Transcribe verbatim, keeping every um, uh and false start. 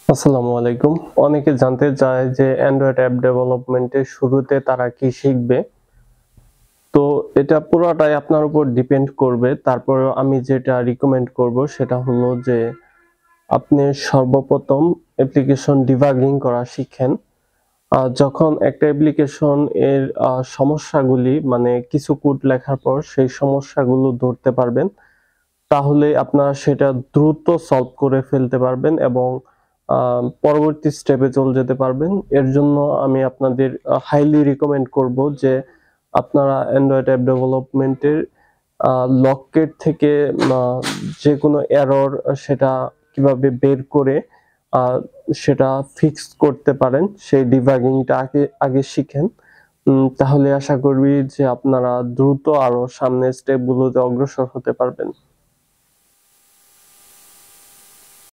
আসসালামু আলাইকুম। অনেকে জানতে চায় যে অ্যান্ড্রয়েড অ্যাপ ডেভেলপমেন্টের শুরুতে তারা কি শিখবে? তো এটা পুরাটাই আপনার উপর ডিপেন্ড করবে। তারপরেও আমি যেটা রিকমেন্ড করব সেটা হলো যে আপনি সর্বপ্রথম অ্যাপ্লিকেশন ডিবাগিং করা শিখেন। আ যখন একটা অ্যাপ্লিকেশন এর আ সমস্যাগুলি মানে কিছু কোড লেখার পর সেই সমস্যাগুলো ধরতে পারবেন, তাহলে আপনারা সেটা দ্রুত সলভ করে ফেলতে পারবেন এবং আ পরবর্তী স্টেপে চলে যেতে পারবেন। এর জন্য আমি আপনাদের আ হাইলি রিকমেন্ড করব যে আপনারা অ্যান্ড্রয়েড অ্যাপ ডেভেলপমেন্টের আ লককেট থেকে মা যেকোনো এরর সেটা কিভাবে বের করে আ সেটা ফিক্স করতে পারেন সেই ডিবাগিংটা আগে আগে শিখেন। উম তাহলে আশা করি যে আপনারা দ্রুত আরো সামনের স্টেপগুলোতে অগ্রসর হতে পারবেন।